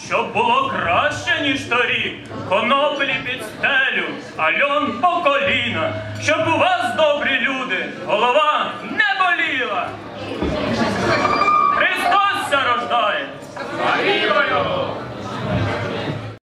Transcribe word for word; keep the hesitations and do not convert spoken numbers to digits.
щоб було краще, ніж торік, коноплі під стелю, а льон по коліна, щоб у вас, добрі люди, голова